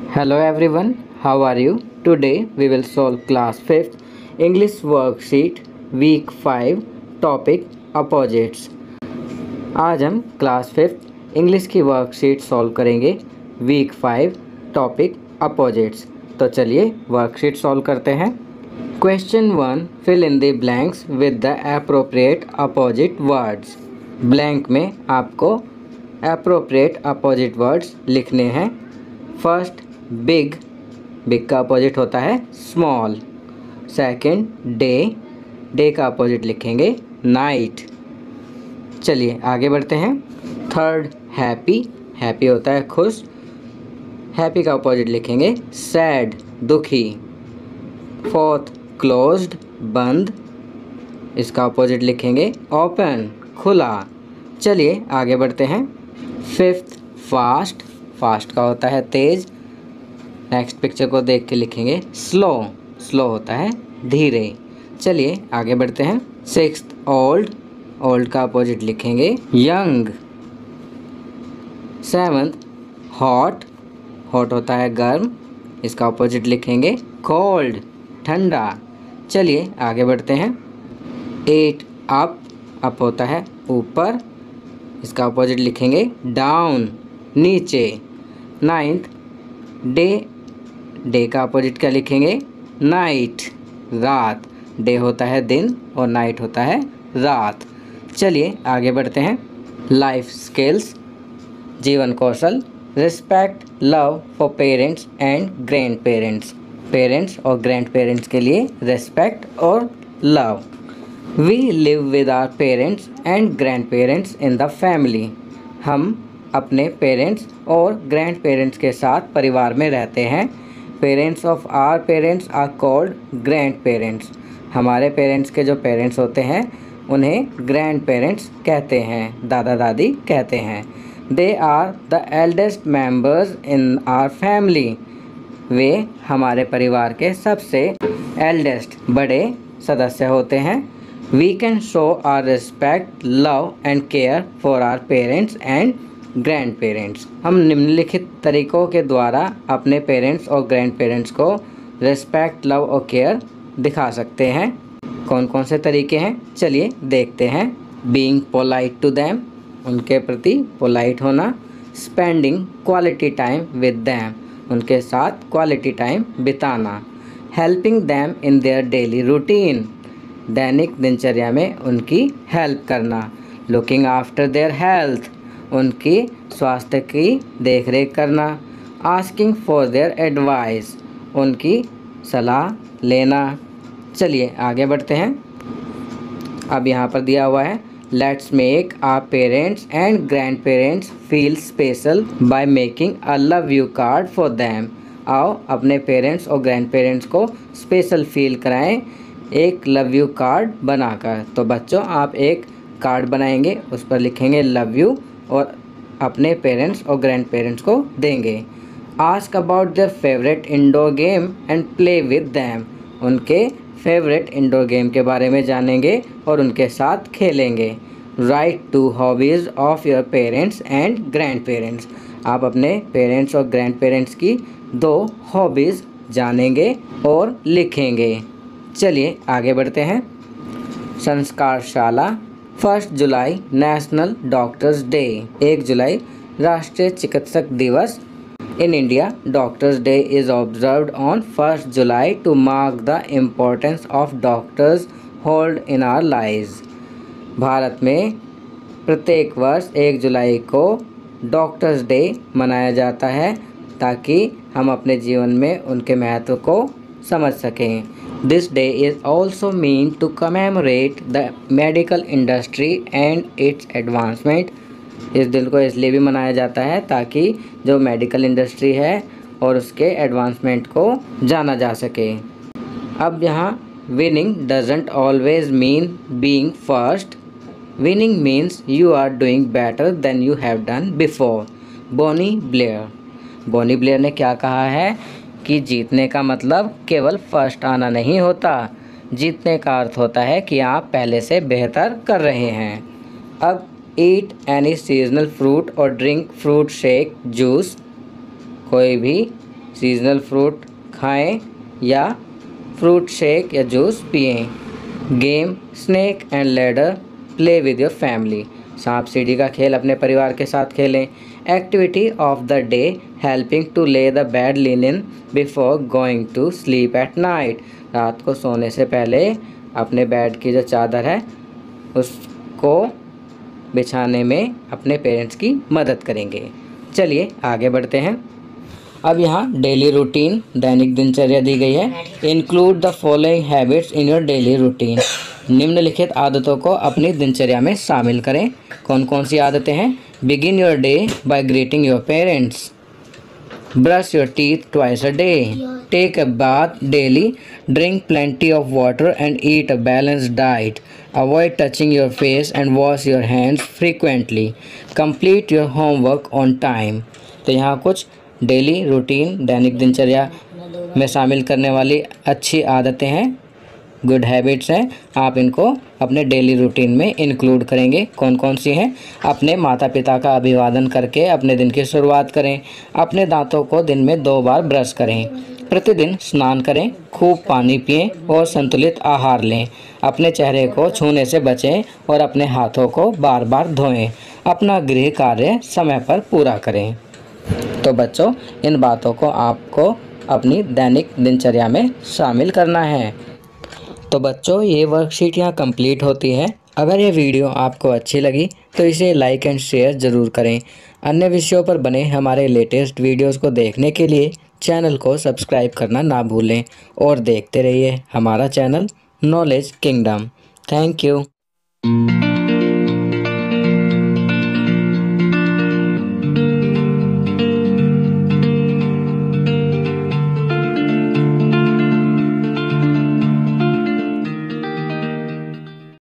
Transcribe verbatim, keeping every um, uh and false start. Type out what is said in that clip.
Hello everyone, how are you? Today we will solve class fifth English worksheet week five topic opposites। आज हम class fifth English की worksheet solve करेंगे week five topic opposites. तो चलिए worksheet solve करते हैं। Question one, fill in the blanks with the appropriate opposite words. Blank में आपको अप्रोप्रिएट अपोजिट वर्ड्स लिखने हैं। फर्स्ट, बिग, बिग का अपोजिट होता है स्मॉल। सेकंड, डे, डे का अपोजिट लिखेंगे नाइट। चलिए आगे बढ़ते हैं। थर्ड, हैप्पी, हैप्पी होता है खुश, हैप्पी का अपोजिट लिखेंगे सैड, दुखी। फोर्थ, क्लोज्ड, बंद, इसका अपोजिट लिखेंगे ओपन, खुला। चलिए आगे बढ़ते हैं। फिफ्थ, फास्ट, फास्ट का होता है तेज, नेक्स्ट पिक्चर को देख के लिखेंगे स्लो, स्लो होता है धीरे। चलिए आगे बढ़ते हैं। सिक्स्थ, ओल्ड, ओल्ड का अपोजिट लिखेंगे यंग। सेवंथ, हॉट, हॉट होता है गर्म, इसका अपोजिट लिखेंगे कोल्ड, ठंडा। चलिए आगे बढ़ते हैं। एट, अप, अप होता है ऊपर, इसका अपोजिट लिखेंगे डाउन, नीचे। नाइन्थ, डे, डे का अपोजिट क्या लिखेंगे नाइट, रात। डे होता है दिन और नाइट होता है रात। चलिए आगे बढ़ते हैं। लाइफ स्किल्स, जीवन कौशल, respect, love for parents and grandparents, parents और ग्रैंड पेरेंट्स के लिए रिस्पेक्ट और love. We live with our parents and grandparents in the family, हम अपने पेरेंट्स और ग्रैंड पेरेंट्स के साथ परिवार में रहते हैं। Parents of our parents are called grandparents, हमारे पेरेंट्स के जो पेरेंट्स होते हैं उन्हें ग्रैंड पेरेंट्स कहते हैं, दादा दादी कहते हैं। They are the eldest members in our family, वे हमारे परिवार के सबसे एल्डेस्ट, बड़े सदस्य होते हैं। We can show our respect, love and care for our parents and grandparents, हम निम्नलिखित तरीकों के द्वारा अपने पेरेंट्स और ग्रैंड पेरेंट्स को रिस्पेक्ट, लव और केयर दिखा सकते हैं। कौन कौन से तरीके हैं चलिए देखते हैं। बीइंग पोलाइट टू देम, उनके प्रति पोलाइट होना। Spending quality time with them, उनके साथ क्वालिटी टाइम बिताना। Helping them in their daily routine, दैनिक दिनचर्या में उनकी हेल्प करना। लुकिंग आफ्टर देयर हेल्थ, उनकी स्वास्थ्य की देखरेख करना। आस्किंग फॉर देयर एडवाइस, उनकी सलाह लेना। चलिए आगे बढ़ते हैं। अब यहाँ पर दिया हुआ है, let's make our parents and grandparents feel special by making a love you card for them. आओ अपने पेरेंट्स और ग्रैंड पेरेंट्स को स्पेशल फील कराएं एक लव यू कार्ड बनाकर। तो बच्चों आप एक कार्ड बनाएंगे, उस पर लिखेंगे लव यू और अपने पेरेंट्स और ग्रैंड पेरेंट्स को देंगे। Ask about their favourite indoor game and play with them, उनके फेवरेट इंडोर गेम के बारे में जानेंगे और उनके साथ खेलेंगे। Write two hobbies of your parents and grandparents, आप अपने पेरेंट्स और ग्रैंड पेरेंट्स की दो हॉबीज़ जानेंगे और लिखेंगे। चलिए आगे बढ़ते हैं। Sanskarshala, first July national doctors day, एक जुलाई राष्ट्रीय चिकित्सक दिवस। In India doctors day is observed on first July to mark the importance of doctors hold in our lives. Bharat में प्रत्येक वर्ष एक जुलाई को डॉक्टर्स डे मनाया जाता है ताकि हम अपने जीवन में उनके महत्व को समझ सकें। This day is also meant to commemorate the medical industry and its advancement. इस दिन को इसलिए भी मनाया जाता है ताकि जो मेडिकल इंडस्ट्री है और उसके एडवांसमेंट को जाना जा सके। अब यहाँ winning doesn't always mean being first. Winning means you are doing better than you have done before. Bonnie Blair, Bonnie Blair ने क्या कहा है कि जीतने का मतलब केवल फर्स्ट आना नहीं होता, जीतने का अर्थ होता है कि आप पहले से बेहतर कर रहे हैं। अब ईट एनी सीजनल फ्रूट और ड्रिंक फ्रूट शेक जूस, कोई भी सीजनल फ्रूट खाएं या फ्रूट शेक या जूस पिएं। Game snake and ladder play with your family. सांप सीढ़ी का खेल अपने परिवार के साथ खेलें। Activity of the day helping to lay the bed linen before going to sleep at night. रात को सोने से पहले अपने बेड की जो चादर है उसको बिछाने में अपने पेरेंट्स की मदद करेंगे। चलिए आगे बढ़ते हैं। अब यहाँ डेली रूटीन दैनिक दिनचर्या दी गई है। Include the following habits in your daily routine. निम्नलिखित आदतों को अपनी दिनचर्या में शामिल करें। कौन कौन सी आदतें हैं? Begin your day by greeting your parents. Brush your teeth twice a day. Take a bath daily. Drink plenty of water and eat a balanced diet. Avoid touching your face and wash your hands frequently. Complete your homework on time. तो यहाँ कुछ daily routine दैनिक दिनचर्या में शामिल करने वाली अच्छी आदतें हैं, गुड हैबिट्स हैं। आप इनको अपने डेली रूटीन में इंक्लूड करेंगे। कौन कौन सी हैं? अपने माता पिता का अभिवादन करके अपने दिन की शुरुआत करें। अपने दांतों को दिन में दो बार ब्रश करें। प्रतिदिन स्नान करें। खूब पानी पिएं और संतुलित आहार लें। अपने चेहरे को छूने से बचें और अपने हाथों को बार बार धोएं। अपना गृह कार्य समय पर पूरा करें। तो बच्चों, इन बातों को आपको अपनी दैनिक दिनचर्या में शामिल करना है। तो बच्चों, ये वर्कशीट यहाँ कंप्लीट होती है। अगर ये वीडियो आपको अच्छी लगी तो इसे लाइक एंड शेयर ज़रूर करें। अन्य विषयों पर बने हमारे लेटेस्ट वीडियोस को देखने के लिए चैनल को सब्सक्राइब करना ना भूलें और देखते रहिए हमारा channel knowledge kingdom. Thank you.